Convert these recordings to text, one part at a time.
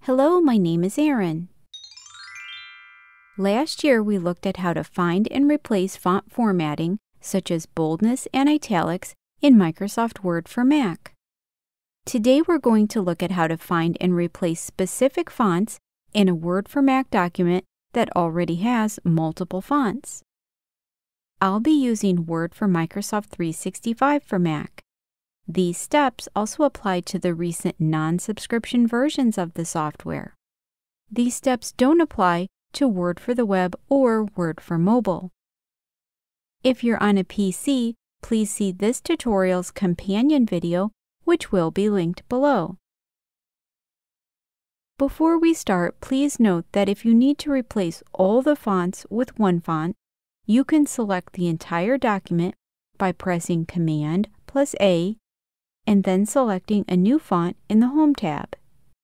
Hello, my name is Erin. Last year, we looked at how to find and replace font formatting, such as boldness and italics, in Microsoft Word for Mac. Today, we're going to look at how to find and replace specific fonts in a Word for Mac document that already has multiple fonts. I'll be using Word for Microsoft 365 for Mac. These steps also apply to the recent non-subscription versions of the software. These steps don't apply to Word for the web or Word for mobile. If you're on a PC, please see this tutorial's companion video, which will be linked below. Before we start, please note that if you need to replace all the fonts with one font, you can select the entire document by pressing Command plus A and then selecting a new font in the Home tab.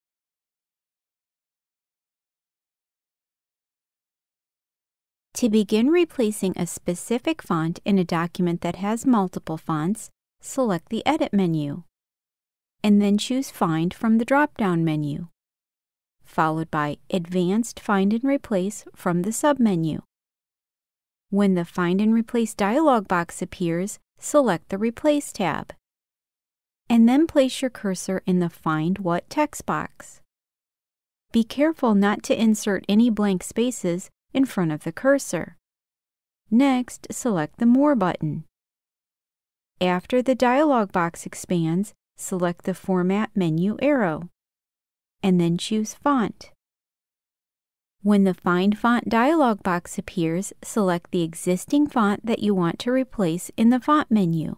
To begin replacing a specific font in a document that has multiple fonts, select the Edit menu, and then choose Find from the drop-down menu, followed by Advanced Find and Replace from the submenu. When the Find and Replace dialog box appears, select the Replace tab, and then place your cursor in the Find What text box. Be careful not to insert any blank spaces in front of the cursor. Next, select the More button. After the dialog box expands, select the Format menu arrow, and then choose Font. When the Find Font dialog box appears, select the existing font that you want to replace in the Font menu.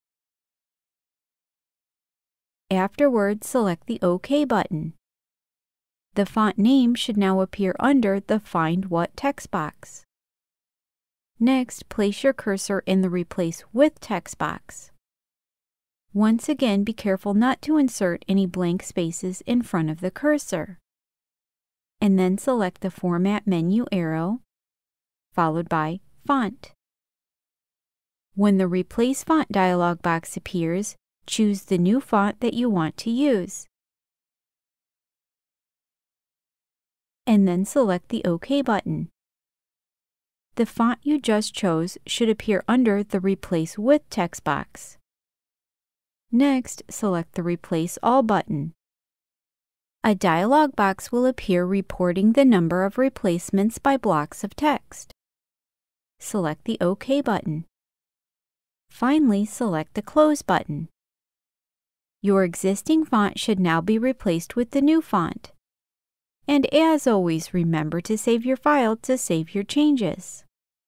Afterwards, select the OK button. The font name should now appear under the Find What text box. Next, place your cursor in the Replace With text box. Once again, be careful not to insert any blank spaces in front of the cursor. And then select the Format menu arrow, followed by Font. When the Replace Font dialog box appears, choose the new font that you want to use, and then select the OK button. The font you just chose should appear under the Replace With text box. Next, select the Replace All button. A dialog box will appear reporting the number of replacements by blocks of text. Select the OK button. Finally, select the Close button. Your existing font should now be replaced with the new font. And as always, remember to save your file to save your changes.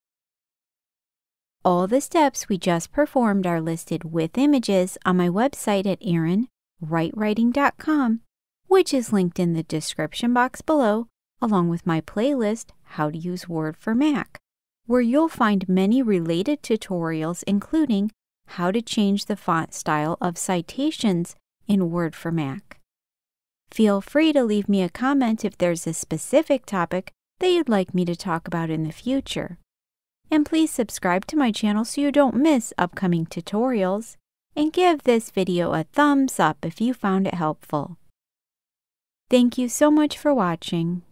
All the steps we just performed are listed with images on my website at erinwritewriting.com, which is linked in the description box below, along with my playlist, How to Use Word for Mac, where you'll find many related tutorials, including how to change the font style of Citations in Word for Mac. Feel free to leave me a comment if there's a specific topic that you'd like me to talk about in the future. And please subscribe to my channel so you don't miss upcoming tutorials, and give this video a thumbs up if you found it helpful. Thank you so much for watching.